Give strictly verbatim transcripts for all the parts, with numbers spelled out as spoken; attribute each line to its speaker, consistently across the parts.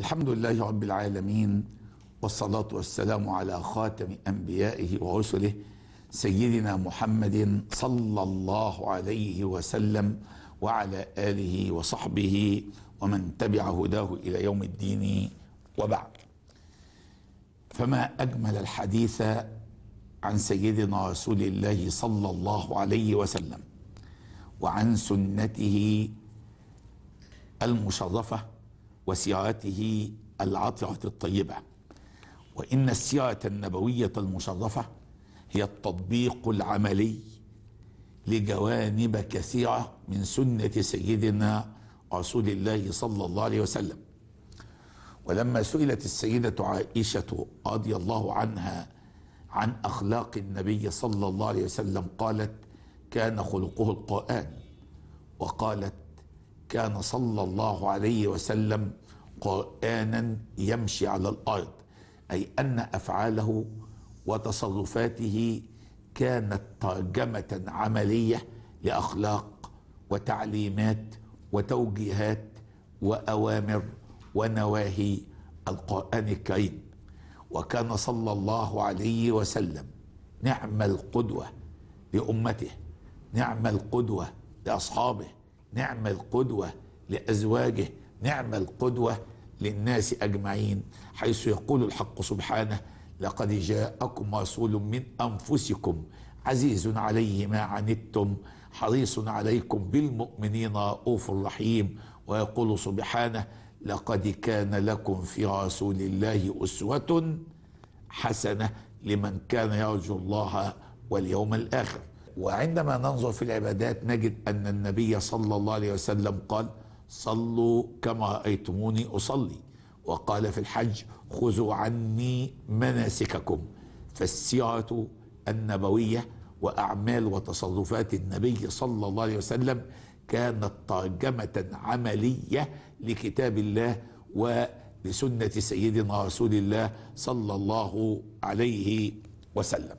Speaker 1: الحمد لله رب العالمين، والصلاة والسلام على خاتم أنبيائه ورسله سيدنا محمد صلى الله عليه وسلم وعلى آله وصحبه ومن تبع هداه إلى يوم الدين. وبعد، فما أجمل الحديث عن سيدنا رسول الله صلى الله عليه وسلم وعن سنته المشرفة وسيرته العطرة الطيبة. وإن السيرة النبوية المشرفة هي التطبيق العملي لجوانب كثيرة من سنة سيدنا رسول الله صلى الله عليه وسلم. ولما سئلت السيدة عائشة رضي الله عنها عن أخلاق النبي صلى الله عليه وسلم قالت: كان خلقه القرآن. وقالت: كان صلى الله عليه وسلم قرآنا يمشي على الأرض، أي أن أفعاله وتصرفاته كانت ترجمة عملية لأخلاق وتعليمات وتوجيهات وأوامر ونواهي القرآن الكريم. وكان صلى الله عليه وسلم نعم القدوة لأمته، نعم القدوة لأصحابه، نعم القدوة لأزواجه، نعم القدوة للناس أجمعين، حيث يقول الحق سبحانه: لقد جاءكم رسول من أنفسكم عزيز عليه ما عنتم حريص عليكم بالمؤمنين رؤوف رحيم. ويقول سبحانه: لقد كان لكم في رسول الله أسوة حسنة لمن كان يرجو الله واليوم الآخر. وعندما ننظر في العبادات نجد أن النبي صلى الله عليه وسلم قال: صلوا كما رأيتموني أصلي. وقال في الحج: خذوا عني مناسككم. فالسيرة النبوية وأعمال وتصرفات النبي صلى الله عليه وسلم كانت ترجمة عملية لكتاب الله ولسنة سيدنا رسول الله صلى الله عليه وسلم.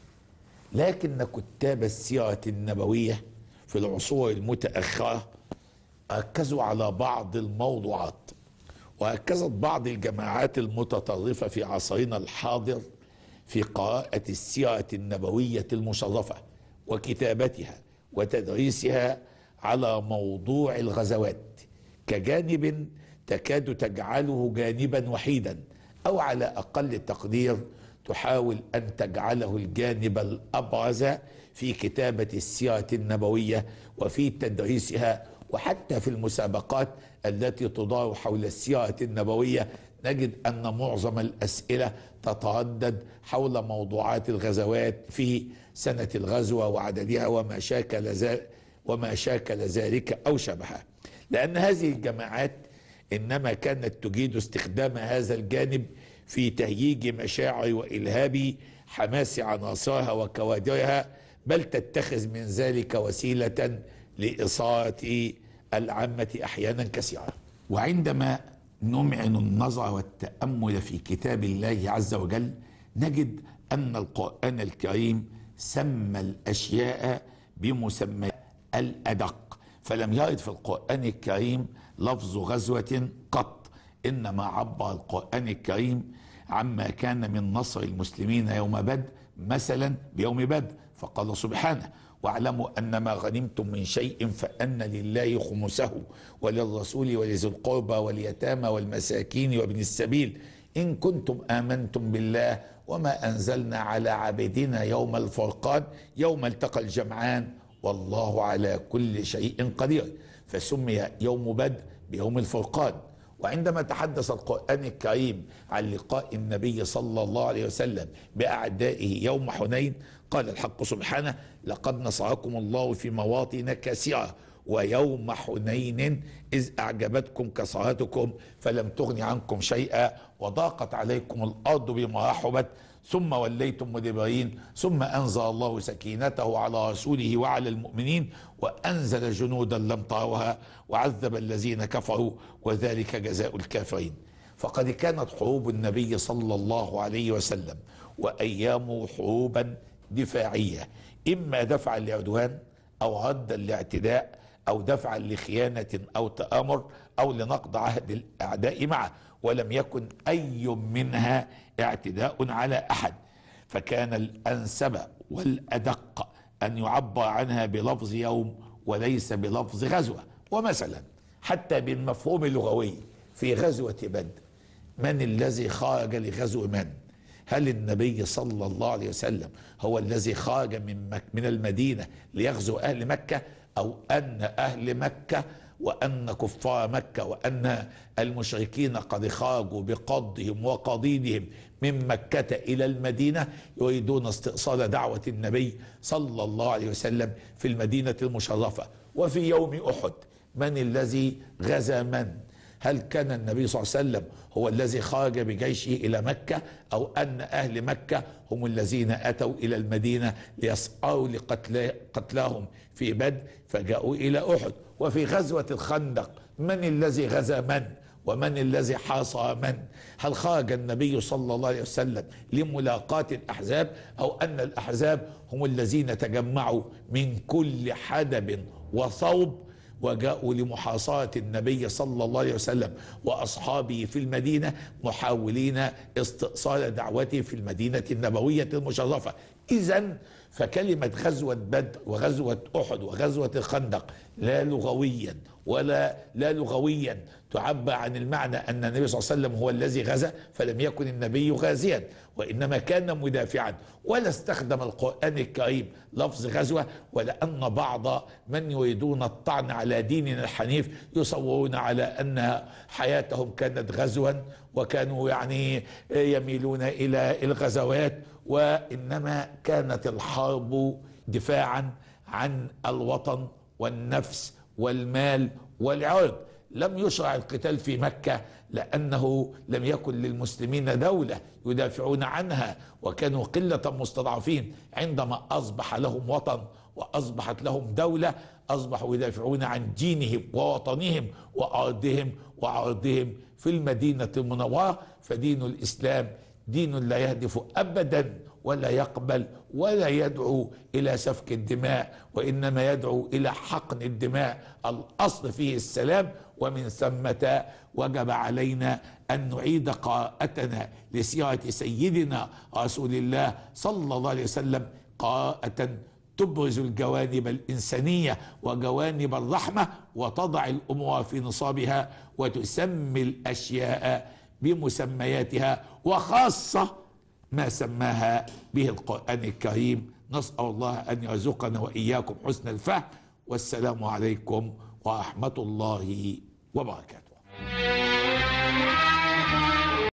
Speaker 1: لكن كتاب السيرة النبوية في العصور المتأخرة ركزوا على بعض الموضوعات، وركزت بعض الجماعات المتطرفة في عصرنا الحاضر في قراءة السيرة النبوية المشرفة وكتابتها وتدريسها على موضوع الغزوات كجانب تكاد تجعله جانبا وحيدا، أو على أقل تقدير تحاول أن تجعله الجانب الأبرز في كتابة السيرة النبوية وفي تدريسها. وحتى في المسابقات التي تدار حول السيرة النبوية نجد أن معظم الأسئلة تتردد حول موضوعات الغزوات في سنة الغزوة وعددها وما شاكل ذلك وما شاكل ذلك أو شبهه، لأن هذه الجماعات إنما كانت تجيد استخدام هذا الجانب في تهييج مشاعر وإلهاب حماس عناصرها وكوادرها، بل تتخذ من ذلك وسيلة لإثارة العامة أحيانا كثيرة. وعندما نمعن النظر والتأمل في كتاب الله عز وجل نجد أن القرآن الكريم سمى الأشياء بمسمى الأدق، فلم يرد في القرآن الكريم لفظ غزوة قط، إنما عبر القرآن الكريم عما كان من نصر المسلمين يوم بدر مثلا بيوم بدر، فقال سبحانه: واعلموا أن ما غنمتم من شيء فأن لله خمسه وللرسول ولذي القربى واليتامى والمساكين وابن السبيل إن كنتم آمنتم بالله وما أنزلنا على عبدنا يوم الفرقان يوم التقى الجمعان والله على كل شيء قدير. فسمي يوم بدر بيوم الفرقان. وعندما تحدث القرآن الكريم عن لقاء النبي صلى الله عليه وسلم بأعدائه يوم حنين قال الحق سبحانه: لقد نصركم الله في مواطن كثيرة ويوم حنين إذ أعجبتكم كثرتكم فلم تغن عنكم شيئا وضاقت عليكم الأرض بما رحبت ثم وليتم مدبرين ثم أنزل الله سكينته على رسوله وعلى المؤمنين وأنزل جنودا لم تروها وعذب الذين كفروا وذلك جزاء الكافرين. فقد كانت حروب النبي صلى الله عليه وسلم وأيامه حروبا دفاعية، إما دفعا لعدوان أو ردا لاعتداء أو دفعا لخيانة أو تآمر أو لنقض عهد الأعداء معه، ولم يكن أي منها اعتداء على أحد، فكان الأنسب والأدق أن يعبر عنها بلفظ يوم وليس بلفظ غزوة. ومثلا حتى بالمفهوم اللغوي في غزوة بدر، من الذي خرج لغزو من؟ هل النبي صلى الله عليه وسلم هو الذي خرج من مك من المدينة ليغزو أهل مكة، أو أن أهل مكة وأن كفار مكة وأن المشركين قد خرجوا بقضهم وقضيدهم من مكة إلى المدينة يريدون استئصال دعوة النبي صلى الله عليه وسلم في المدينة المشرفة؟ وفي يوم أحد من الذي غزا من؟ هل كان النبي صلى الله عليه وسلم هو الذي خرج بجيشه إلى مكة، أو أن أهل مكة هم الذين أتوا إلى المدينة ليسعوا لقتلاهم في بدر فجاءوا إلى أحد؟ وفي غزوة الخندق من الذي غزا من ومن الذي حاصر من؟ هل خرج النبي صلى الله عليه وسلم لملاقاة الأحزاب، أو أن الأحزاب هم الذين تجمعوا من كل حدب وصوب وجاءوا لمحاصرة النبي صلى الله عليه وسلم وأصحابه في المدينة محاولين استئصال دعوته في المدينة النبوية المشرفة؟ إذن فكلمة غزوة بدر وغزوة أحد وغزوة الخندق لا لغويا ولا لا لغويا تعبر عن المعنى أن النبي صلى الله عليه وسلم هو الذي غزا، فلم يكن النبي غازيا وإنما كان مدافعا، ولا استخدم القرآن الكريم لفظ غزوة، ولأن بعض من يريدون الطعن على ديننا الحنيف يصورون على أن حياتهم كانت غزوا وكانوا يعني يميلون إلى الغزوات، وإنما كانت الحرب دفاعا عن الوطن والنفس والمال والعرض. لم يشرع القتال في مكة لأنه لم يكن للمسلمين دولة يدافعون عنها، وكانوا قلة مستضعفين. عندما أصبح لهم وطن وأصبحت لهم دولة أصبحوا يدافعون عن دينهم ووطنهم وأرضهم وعرضهم في المدينة المنورة. فدين الإسلام دين لا يهدف أبدا ولا يقبل ولا يدعو إلى سفك الدماء، وإنما يدعو إلى حقن الدماء. الأصل فيه السلام، ومن ثمة وجب علينا أن نعيد قراءتنا لسيرة سيدنا رسول الله صلى الله عليه وسلم قراءة تبرز الجوانب الإنسانية وجوانب الرحمة، وتضع الأمور في نصابها، وتسمي الأشياء بمسمياتها، وخاصة ما سماها به القرآن الكريم. نسأل الله أن يرزقنا وإياكم حسن الفهم، والسلام عليكم ورحمة الله وبركاته.